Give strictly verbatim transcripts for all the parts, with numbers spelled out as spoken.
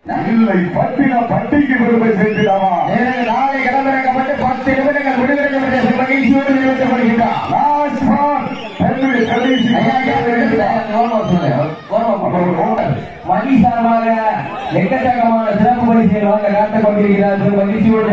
இல்லை பட்டின பட்டிக்கு பெருமை சேர்த்துடாமா நாளை களமிறக்கப்பட்டு பத்து நிமிடங்கள் விடுவிக்கப்பட்ட மகிழ்ச்சியோடு நிறுத்தப்படுகின்றார். மணி சார்பாக எக்கச்சக்கமான சிறப்பு பரிசுகள் வாங்க காத்துக் கொண்டிருக்கிறார்கள். மகிழ்ச்சியோடு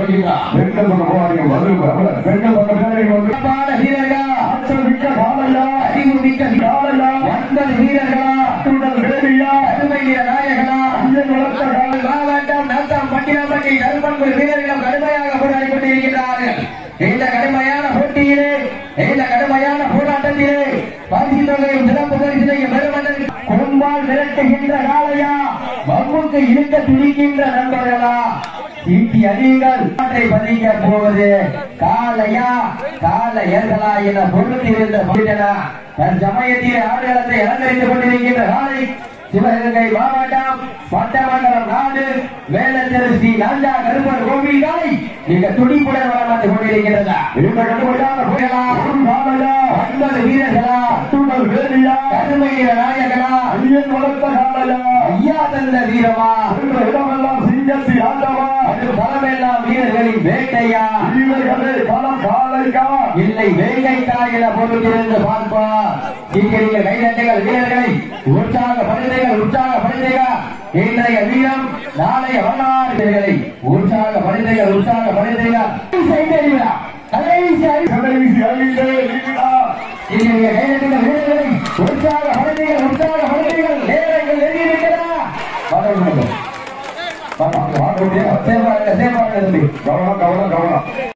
வீரர்களா மிக்க காலையா அறிவு மிக்க காலையா ஒன்பது வீரர்களா அத்துடன் வேலையா அருமைய நாயகனா மாவட்டம் நத்தம் பட்டினப்பட்டி கருப்பன்குடி வீரர்களும் கடுமையாக போராடி கொண்டிருக்கிறார்கள். இந்த கடுமையான போட்டியிலே இந்த கடுமையான போராட்டத்திலே பரிசு தொகையும் சிறப்பு பரிசினையும் பெறுவதற்கு குடும்பால் மிரட்டுகின்ற காலையா மம்முக்கு இழுக்க துடிக்கின்ற நண்பர்களா ஈட்டி அடிகள் பதிக்க போவது காலையா காலையர்களா என பொருத்திருந்த தற்சமயத்திலே ஆடுகளத்தை அலங்கரித்துக் கொண்டிருக்கின்ற காலை சிவகங்கை மாவட்டம் பட்டமண்டலம் நாடு வேலச்சேரி ஸ்ரீ நந்தா கருப்பர் கோவில் காலை மிக துடிப்புடன் வளம் வந்து கொண்டிருக்கிறதா இந்த கடுமையான ஒன்பது வீரர்களா அத்துடன் வேலையா கருமையில நாயகனா ஐயன் வளர்த்த காலையா ஐயா தந்த வீரமா இடமெல்லாம் சிங்கத்தி ஆண்டவா அது பலமெல்லாம் வீரர்களின் வேட்டையா வீரர்களே பலம் காலையா இல்லை வேங்கைக்கா என பொருத்திருந்து பார்ப்பா இங்கே கைதட்டுகள் வீரர்களை உற்சாகப்படுத்துங்கள் உற்சாகப்படுத்துங்கள் இன்றைய வீரம் நாளைய வரலாறுகளை உற்சாகப்படுத்துங்கள் உற்சாகப்படுத்துங்கள் கடைசி கடைசி அழிந்தே இங்கே கைதட்டுகள் வீரர்களை உற்சாகப்படுத்துங்கள் உற்சாகப்படுத்துங்கள் நேரங்கள் எழுதியிருக்கிறா கவனம் கவனம் கவனம்